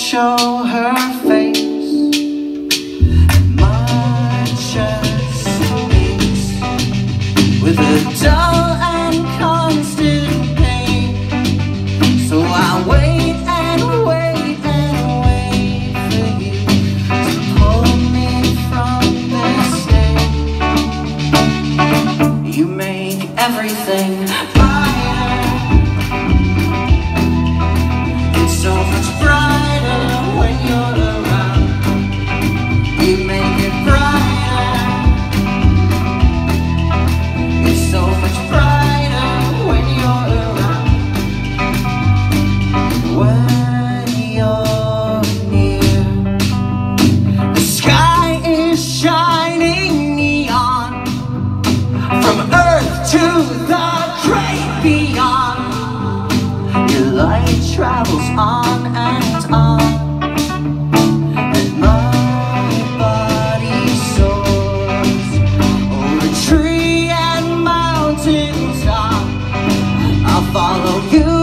show her face. My chest aches with a dull and constant pain. So I wait and wait and wait for you to pull me from this state. You make everything brighter. It's so much brighter when you're around. You make it brighter. It's so much brighter when you're around. When you're near, the sky is shining neon from Earth to the great beyond. Your light travels on and on, and my body soars over tree and mountain top. I'll follow you